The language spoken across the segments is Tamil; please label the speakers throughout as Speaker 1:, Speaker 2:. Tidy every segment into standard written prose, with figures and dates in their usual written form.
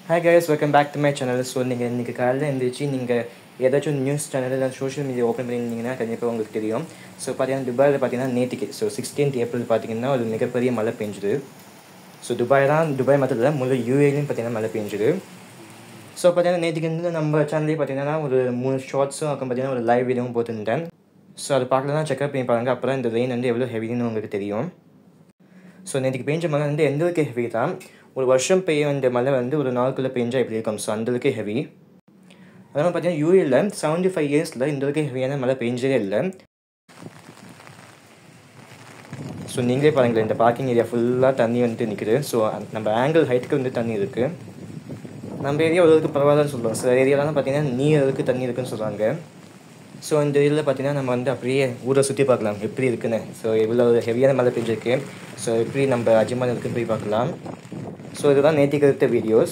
Speaker 1: Hi guys, welcome back to my channel. So நீங்கள் இன்றைக்கி காலையில் எழுந்திரிச்சு நீங்கள் ஏதாச்சும் நியூஸ் சேனல் இல்லை சோஷியல் மீடியா ஓப்பன் பண்ணியிருந்தீங்கன்னா கண்டிப்பாக உங்களுக்கு தெரியும். ஸோ பார்த்தீங்கன்னா துபாயில் பார்த்தீங்கன்னா நேற்றுக்கு 16th ஏப்ரல் பார்த்தீங்கன்னா ஒரு மிகப்பெரிய மழை பெஞ்சுது. ஸோ துபாய் மட்டும் இல்லை முழு யூஏலையும் பார்த்தீங்கன்னா மழை பெஞ்சுது. ஸோ பார்த்தீங்கன்னா நேற்றுக்கு வந்து நம்ம சேனல்லே பார்த்தீங்கன்னா ஒரு 3 ஷார்ட்ஸும் அப்புறம் பார்த்தீங்கன்னா ஒரு லைவ் வீடியோவும் போட்டுருந்தேன். ஸோ அது பார்க்கலாம், செக்அப் பண்ணி பாருங்கள். அப்புறம் இந்த ரெயின் வந்து எவ்வளோ ஹெவின்னு உங்களுக்கு தெரியும். ஸோ நேற்றுக்கு பெஞ்ச மழை வந்து எந்தளவுக்கு ஹெவி தான், ஒரு வருஷம் பெய்ய வேண்டிய மழை வந்து ஒரு நாளுக்குள்ளே பெஞ்சால் எப்படி இருக்கும். ஸோ அந்தளவுக்கு ஹெவி. அதனால் பார்த்தீங்கன்னா யூஏயில் 75 இயர்ஸில் இந்தளவுக்கு ஹெவியான மழை பெஞ்சதே இல்லை. ஸோ நீங்களே பாருங்களேன், இந்த பார்க்கிங் ஏரியா ஃபுல்லாக தண்ணி வந்துட்டு நிற்குது. ஸோ நம்ம ஆங்கிள் ஹைட்டுக்கு வந்து தண்ணி இருக்குது. நம்ம ஏரியா ஓரளவுக்கு பரவாயில்லன்னு சொல்லுவோம். சில ஏரியாலாம் பார்த்தீங்கன்னா நீர் அளவுக்கு தண்ணி இருக்குதுன்னு சொல்கிறாங்க. ஸோ இந்த ஏரியாவில் பார்த்தீங்கன்னா நம்ம வந்து அப்படியே ஊரை சுற்றி பார்க்கலாம் எப்படி இருக்குன்னு. ஸோ இவ்வளோ ஹெவியான மழை பெஞ்சிருக்கு. ஸோ எப்படி நம்ம அஜ்மான் இருக்குன்னு போய் பார்க்கலாம். ஸோ இதுதான் நேற்றுக்கு எடுத்த வீடியோஸ்.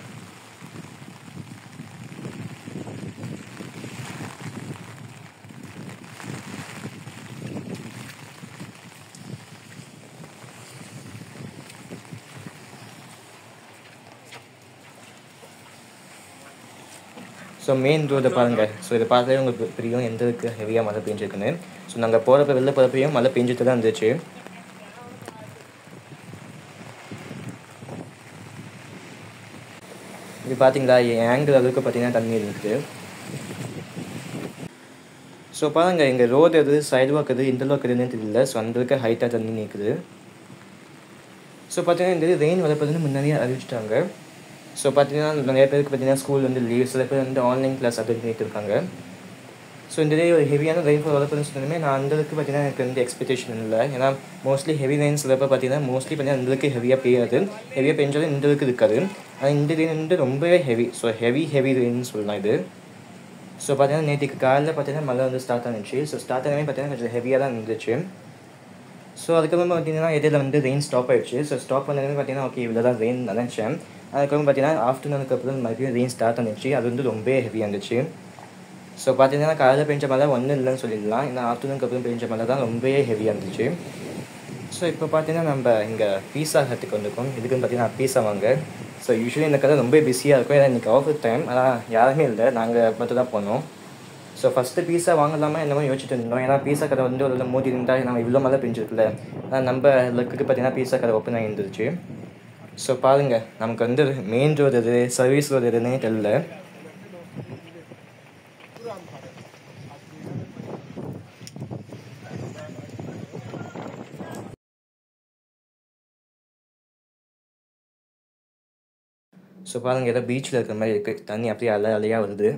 Speaker 1: ஸோ மெயின் ரோடை பாருங்கள். ஸோ இதை பார்த்தாலே உங்களுக்கு தெரியும் எந்த அளவுக்கு ஹெவியாக மழை பெஞ்சிருக்குன்னு. ஸோ நாங்கள் போகிறப்ப வெளில போகிறப்பையும் மழை பெஞ்சிட்டு தான் இருந்துச்சு. இது பார்த்தீங்களா, என் ஆங்கிள் அளவுக்கு பார்த்தீங்கன்னா தண்ணி இருக்குது. ஸோ பாருங்கள், எங்கள் ரோடு எது சைடு வாக் எது இந்த அளவுக்கு எதுன்னு தெரியல. ஸோ அந்தளவுக்கு ஹைட்டாக தண்ணி நிற்குது. ஸோ பார்த்தீங்கன்னா இந்த ரெயின் வரப்போதுன்னு முன்னாடியே அறிவிச்சிட்டாங்க. ஸோ பார்த்தீங்கன்னா நிறைய பேருக்கு பார்த்தீங்கன்னா ஸ்கூல் வந்து லீவ், சில பேர் வந்து ஆன்லைன் கிளாஸ் அட்டெண்ட் பண்ணிட்டு இருக்காங்க. ஸோ இந்த டே ஒரு ஹெவியான ரெயின்ஃபால் வரப்போதுன்னு சொன்னாலுமே நான் அந்தளவுக்கு பார்த்தீங்கன்னா எனக்கு வந்து எக்ஸ்பெக்டேஷன் இல்லை. ஏன்னா மோஸ்ட்லி ஹெவி ரெயின்ஸ் வரப்போ பார்த்தீங்கன்னா மோஸ்ட்லி பார்த்தீங்கன்னா அந்தளவுக்கு ஹெவியாக பெய்யாது. ஹெவியாக பெஞ்சாலும் இந்தளவுக்கு இருக்காது. ஆனால் இந்த ரெயின் வந்து ரொம்பவே ஹெவி. ஸோ ஹெவி ரெயின்னு சொல்லலாம் இது. ஸோ பார்த்தீங்கன்னா நேற்றுக்கு காலையில் பார்த்தீங்கன்னா மழை வந்து ஸ்டார்ட் ஆனிச்சு. ஸோ ஸ்டார்ட் ஆனவே பார்த்தீங்கன்னா கொஞ்சம் ஹெவியாக தான் இருந்துச்சு. ஸோ அதுக்கப்புறமா பார்த்தீங்கன்னா இடையில வந்து ரெயின் ஸ்டாப் ஆகிடுச்சு. ஸோ ஸ்டாப் பண்ணதுமே பார்த்தீங்கன்னா ஓகே இவ்வளோ தான் ரெயின் நினச்சேன். அதுக்கப்புறம் பார்த்தீங்கன்னா ஆஃப்டர்நூனுக்கு அப்புறம் மறுபடியும் ரெயின் ஸ்டார்ட் ஆனிச்சு. அது வந்து ரொம்ப ஹெவியாக இருந்துச்சு. ஸோ பார்த்தீங்கன்னா காலையில் பெஞ்ச மழை ஒன்றும் இல்லைன்னு சொல்லிடலாம். ஏன்னா ஆஃப்டர்நூனுக்கு அப்புறம் பெஞ்ச மழை தான் ரொம்பவே ஹெவியாக இருந்துச்சு. ஸோ இப்போ பார்த்தீங்கன்னா நம்ம இங்கே பீஸா ஹட்டுக்கு வந்திருக்கோம். இதுக்குன்னு பார்த்தீங்கன்னா பீஸா வாங்க. ஸோ யூஸ்வலி இந்த கடை ரொம்ப பிஸியாக இருக்கும். ஏன்னா இன்றைக்கி ஆஃபர் டைம். ஆனால் யாருமே இல்லை, நாங்கள் மட்டும் தான் போனோம். ஸோ ஃபஸ்ட்டு பீஸா வாங்கலாமா என்னமோ யோசிச்சுட்டு இருந்தோம். ஏன்னா பீஸா கடை வந்து ஒரு மூடி இருந்தால் நம்ம இவ்வளோ மழை பெஞ்சிருக்குல்ல. ஆனால் நம்ம லக்குக்கு பார்த்தீங்கன்னா பீஸா கடை ஓப்பன் ஆகி இருந்துச்சு. ஸோ பாருங்கள், நமக்கு வந்து மெயின் ரோடு எது சர்வீஸ் ரோடு எதுன்னே தெரியல. ஸோ பாருங்கள், ஏதோ பீச்சில் இருக்கிற மாதிரி இருக்குது. தண்ணி அப்படியே அலையாக வருது.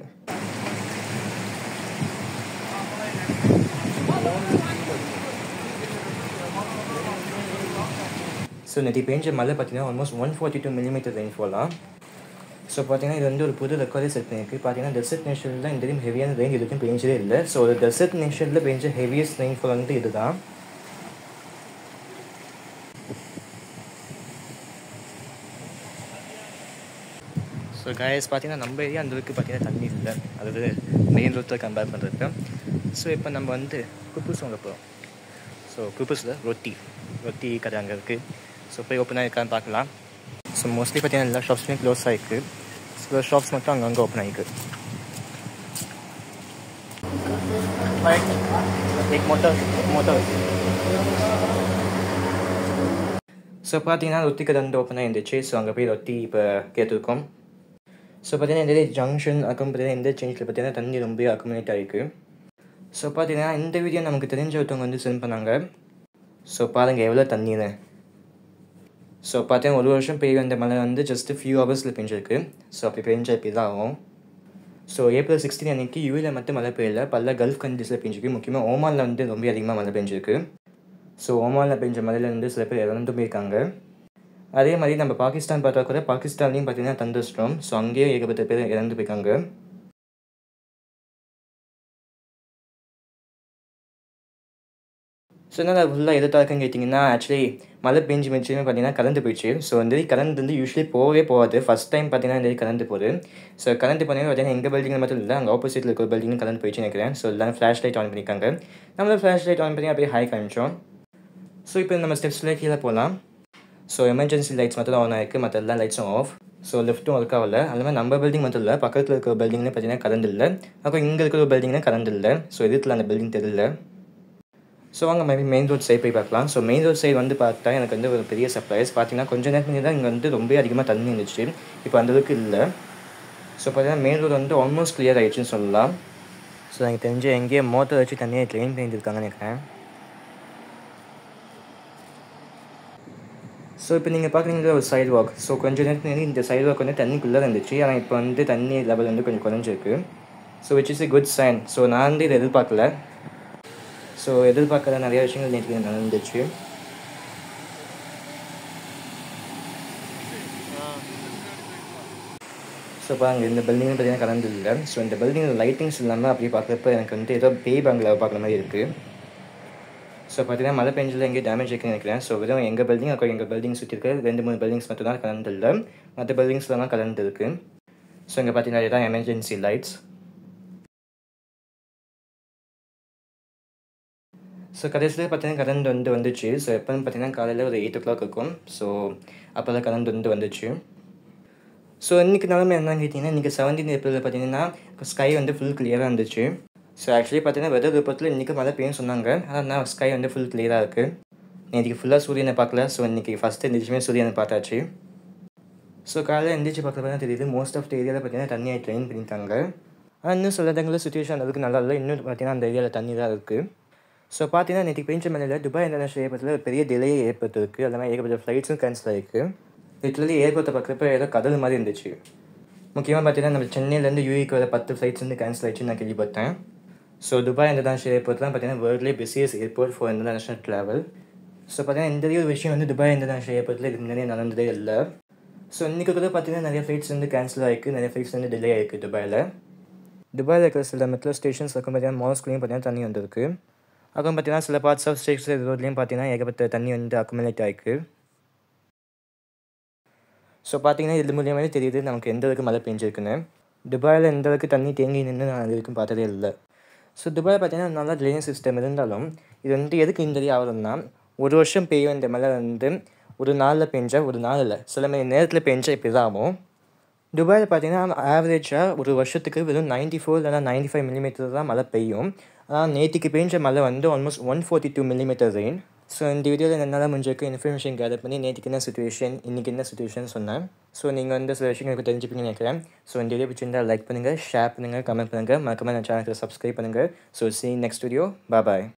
Speaker 1: ஸோ நேற்று பெஞ்ச மழை பார்த்தீங்கன்னா ஆல்மோஸ்ட் 142 மில்லிமீட்டர் ரெயின்ஃபாலாம். ஸோ பார்த்தீங்கன்னா இது வந்து ஒரு புது ரெக்கார்டே செட் பண்ணியிருக்கு. பார்த்தீங்கன்னா டெசர்ட் நேஷனில் இந்த டைம் ஹெவியான ரெயின் இதுக்கும் பெஞ்சதே இல்லை. ஸோ ஒரு டெசர்ட் நேஷனில் பெஞ்ச ஹெவியஸ்ட் ரெயின்ஃபால் வந்து இது தான். ஸோ கைஸ் பார்த்தீங்கன்னா நம்ம ஏரியா அந்தளவுக்கு பார்த்தீங்கன்னா தண்ணி இல்லை, அதாவது மெயின் ரோட்டில் கம்பேர் பண்ணுறதுக்கு. ஸோ இப்போ நம்ம வந்து குப்பூஸ் வாங்க போகிறோம். ஸோ குப்பூஸில் ரொட்டி கடை அங்கே இருக்குது. ஸோ போய் ஓப்பன் ஆகிருக்கான்னு பார்க்கலாம். ஸோ மோஸ்ட்லி பார்த்தீங்கன்னா எல்லா ஷாப்ஸுமே க்ளோஸ் ஆகிருக்கு. சில ஷாப்ஸ் மட்டும் அங்கங்கே ஓப்பன் ஆகிருக்கு. ஸோ பார்த்தீங்கன்னா ரொட்டி கடை வந்து ஓப்பன் ஆகிருந்துச்சு. ஸோ அங்கே போய் ரொட்டி இப்போ கேட்டிருக்கோம். ஸோ பார்த்தீங்கன்னா இந்த ஜங்ஷன் அக்கம் பார்த்தீங்கன்னா இந்த சேஞ்சில் பார்த்தீங்கன்னா தண்ணி ரொம்ப அக்குமுலேட் ஆகிருக்கு. ஸோ பார்த்தீங்கன்னா இந்த வீடியோ நமக்கு தெரிஞ்ச ஒருத்தவங்க வந்து சென்ட் பண்ணாங்க. ஸோ பாருங்கள் எவ்வளோ தண்ணின்னு. ஸோ பார்த்தீங்கன்னா ஒரு வருஷம் பெய்ய வந்த மழை வந்து ஜஸ்ட்டு ஃபியூ ஹவர்ஸில் பெஞ்சிருக்கு. ஸோ அப்படி பெஞ்சா இப்படி தான் ஆகும். ஸோ ஏப்ரல் 16 அன்றைக்கி யூஏயில் மட்டும் மழை பெய்யல, பல கல்ஃப் கண்ட்ரீஸில் பெஞ்சிருக்கு. முக்கியமாக ஓமானில் வந்து ரொம்ப அதிகமாக மழை பெஞ்சிருக்கு. ஸோ ஓமானில் பெஞ்ச மழையில் வந்து சில பேர் இறந்து போயிருக்காங்க. அதே மாதிரி நம்ம பாகிஸ்தான் பார்த்தா கூட பாகிஸ்தான்லேயும் பார்த்தீங்கன்னா தண்டர்ஸ்டார்ம். ஸோ அங்கேயும் ஏகப்பட்ட பேர் இறந்து போயிருக்காங்க. ஸோ என்ன ஃபுல்லாக எதிர்த்தாக்குன்னு கேட்டிங்கன்னா, ஆக்சுவலி மழை பெஞ்சு பார்த்தீங்கன்னா கரண்ட் போயிடுச்சு. ஸோ இந்த கரண்ட் வந்து யூஸ்வலி போகாது. ஃபஸ்ட் டைம் பார்த்தீங்கன்னா இந்த கரண்ட் போகுது. ஸோ கரண்ட் பார்த்தீங்கன்னா எங்கள் பில்டிங்கில் மட்டும் இல்லை, அங்கே ஆப்போசிட்டில் இருக்கிற பில்டிங் கரண்ட் போயிடுச்சு நினைக்கிறேன். ஸோ எல்லாம் ஃப்ளாஷ் லைட் ஆன் பண்ணியிருக்காங்க. நம்மளும் ஃப்ளாஷ் லைட் ஆன் பண்ணி அப்படியே ஹை காமிச்சோம். ஸோ இப்போ நம்ம ஸ்டெப்ஸில் கீழே போகலாம். ஸோ எமர்ஜென்சி லைட்ஸ் மட்டும் தான் ஆன் ஆயிருக்கு, மற்ற எல்லா லைட்ஸும் ஆஃப். ஸோ லிஃப்ட்டும் ஒர்க் ஆகல. அது மாதிரி நம்ம பில்டிங் மட்டும் இல்லை, பக்கத்தில் இருக்கிற பில்டிங்லேயும் பார்த்தீங்கன்னா கரண்ட் இல்லை. அப்புறம் இங்கே இருக்கிற பில்டிங்லேயும் கரண்ட் இல்லை. ஸோ எதுக்குள்ள அந்த பில்டிங் தெரியல. ஸோ வாங்க மெயின் ரோட் சைடு போய் பார்க்கலாம். ஸோ மெயின் ரோட் சைடு வந்து பார்த்தா எனக்கு வந்து ஒரு பெரிய சர்ப்ரைஸ். பார்த்தீங்கன்னா கொஞ்சம் நேரத்துக்கு தான் இங்கே வந்து ரொம்ப அதிகமாக தண்ணி இருந்துச்சு, இப்போ அந்தளவுக்கு இல்லை. ஸோ பார்த்தீங்கன்னா மெயின் ரோடு வந்து ஆல்மோஸ்ட் கிளியர் ஆகிடுச்சுன்னு சொல்லலாம். ஸோ எனக்கு தெரிஞ்சு எங்கேயே மோட்டர் வச்சு தண்ணியை க்ளீன் பண்ணியிருக்காங்கன்னு நினைக்கிறேன். ஸோ இப்போ நீங்கள் பார்க்குறீங்களா ஒரு சைடு வாக். ஸோ கொஞ்சம் நேரத்துக்கு இந்த சைடு வாக் வந்து தண்ணிக்குள்ளே இருந்துச்சு, ஆனால் இப்போ வந்து தண்ணி லெவல் வந்து கொஞ்சம் குறைஞ்சிருக்கு. So which is a good sign. So நான் வந்து இதை எதிர்பார்க்கல. ஸோ எதிர்பார்க்காத நிறைய விஷயங்கள் நேற்று நடந்துச்சு. ஸோ பாருங்க, இந்த பில்டிங்னு பார்த்தீங்கன்னா கரண்ட் இல்லை. ஸோ இந்த பில்டிங்கில் லைட்டிங்ஸ் இல்லாமல் அப்படியே பார்க்குறப்ப எனக்கு வந்து ஏதோ பேய் பேங்கில் பார்க்குற மாதிரி இருக்குது. ஸோ பார்த்தீங்கன்னா மழை பெஞ்சில் எங்கேயும் டேமேஜ் இருக்குன்னு நினைக்கிறேன். ஸோ வெறும் எங்கள் பில்டிங் அப்புறம் எங்கள் பில்டிங் சுற்றி இருக்க 2-3 பில்டிங்ஸ் மட்டும் தான் கரண்ட் இல்லை, மற்ற பில்டிங்ஸ்லாம் தான் கரண்ட் இருக்குது. ஸோ இங்கே பார்த்தீங்கன்னா இதுதான் எமர்ஜென்சி லைட்ஸ். ஸோ கடைசியில் பார்த்தீங்கன்னா கரண்ட் வந்துச்சு. ஸோ எப்போன்னு பார்த்தீங்கன்னா காலையில் ஒரு 8 o'clock இருக்கும். ஸோ அப்போ தான் கரண்ட் வந்துச்சு. ஸோ இன்றைக்கி நிலமை என்னன்னு கேட்டிங்கன்னா, இன்றைக்கி 17 April பார்த்தீங்கன்னா ஸ்கை வந்து ஃபுல் கிளியராக இருந்துச்சு. ஸோ ஆக்சுவலி பார்த்தீங்கன்னா வெதர் ரிப்போர்ட்டில் இன்றைக்கி மழை பெய்யும்னு சொன்னாங்க, ஆனால் ஸ்கை வந்து ஃபுல் கிளியராக இருக்குது. நேற்றுக்கு ஃபுல்லாக சூரியனை பார்க்கல. ஸோ இன்றைக்கி ஃபஸ்ட்டு எந்திரிச்சுமே சூரியனை பார்த்தாச்சு. ஸோ காலையில் எந்திரிச்சு பார்க்குறப்ப தான் தெரியுது மோஸ்ட் ஆஃப் த ஏரியாவில் பார்த்தீங்கன்னா தண்ணியை ட்ரெயின் பண்ணிட்டாங்க. ஆனால் இன்னும் சில இடங்களில் சுச்சுவேஷன் அதுக்கு நல்லா இல்லை. இன்னும் பார்த்தீங்கன்னா அந்த ஏரியாவில் தண்ணி தான் இருக்குது. ஸோ பார்த்தீங்கன்னா நேற்று பெஞ்ச மழையில் துபாய் இன்டர்நேஷனல் ஏர்போர்ட்டில் ஒரு பெரிய டிலே ஏற்பட்டிருக்கு. அது மாதிரி ஏகப்பட்ட ஃப்ளைட்ஸும் கேன்சல் ஆகிருக்கு. லிட்டரலி ஏர்போர்ட்டை பார்க்குறப்ப ஏதோ கடல் மாதிரி இருந்துச்சு. முக்கியமாக பார்த்தீங்கன்னா நம்ம சென்னையிலேருந்து யூஏக்கு வர 10 ஃப்ளைட்ஸ் வந்து கேன்சல் ஆகிடுச்சுன்னு நான் கேள்விப்பட்டேன். ஸோ துபாய் இன்டர்நேஷனல் ஏர்போர்ட் தான் பார்த்தீங்கன்னா வேர்ல்ட்லேயே busiest airport for international travel. So பார்த்தீங்கன்னா இந்த ஒரு விஷயம் வந்து துபாய் இன்டர்நேஷனல் ஏர்போர்ட்டில் இதுக்கு முன்னாடியே நடந்ததே இல்லை. ஸோ இன்றைக்கி கூட பார்த்தீங்கன்னா நிறைய ஃப்ளைட்ஸ் வந்து கேன்சல் ஆகிருக்கு, நிறைய ஃப்ளைட்ஸ் வந்து டிலே ஆகிருக்கு துபாயில் இருக்கிற சில மெட்ரோ ஸ்டேஷன்ஸ் இருக்கும் பார்த்தீங்கன்னா மால்ஸ்குள்ளேயும் பார்த்தீங்கன்னா தண்ணி வந்துருக்கு. அப்புறம் பார்த்தீங்கன்னா சில பார்ட்ஸ் ஆஃப் ஸ்டேட்ஸ் ரோட்லேயும் பார்த்தீங்கன்னா ஏகப்பட்ட தண்ணி வந்து அக்குமுலேட் ஆகிருக்கு. ஸோ பார்த்தீங்கன்னா இது மூலியமாகவே தெரியுது நமக்கு எந்த அளவுக்கு மழை பெஞ்சிருக்குன்னு. துபாயில் எந்த அளவுக்கு தண்ணி தேங்கி நின்று நான் அது வரைக்கும் பார்த்ததே இல்லை. ஸோ துபாயில் பார்த்தீங்கன்னா நல்லா ட்ரைனேஜ் சிஸ்டம் இருந்தாலும் இது வந்து எதுக்கு இந்த ஆகுதுன்னா, ஒரு வருஷம் பெய்யும் இந்த மழை வந்து ஒரு நாளில் பெஞ்சா ஒரு நாள் இல்லை, சில மணி நேரத்தில் பெஞ்சா இப்படி தான் ஆகும். துபாயில் பார்த்தீங்கன்னா ஆவரேஜாக ஒரு வருஷத்துக்கு வெறும் 94 இல்லைனா 95 மில்லிமீட்டர் தான் மழை பெய்யும். ஆனால் நேற்றுக்கு பெஞ்ச மழை வந்து ஆல்மோஸ்ட் 142 மில்லிமீட்டர் ரெயின். ஸோ இந்த வீடியோவில் என்னால் முடிஞ்சிருக்கு இன்ஃபர்மேஷன் கேதர் பண்ணி நேற்றுக்கு என்ன சுச்சுவேஷன், இன்றைக்கி என்ன சுச்சுவேஷன் சொன்னேன். ஸோ நீங்கள் வந்து சில விஷயங்கள் எனக்கு தெரிஞ்சுப்பீங்கன்னு நினைக்கிறேன். ஸோ இந்த வீடியோ பிடிச்சிருந்தால் லைக் பண்ணுங்கள், ஷேர் பண்ணுங்கள், கமெண்ட் பண்ணுங்கள், மறக்காம நான் சேனலுக்கு சப்ஸ்கிரைப் பண்ணுங்கள். So see you next video. Bye bye.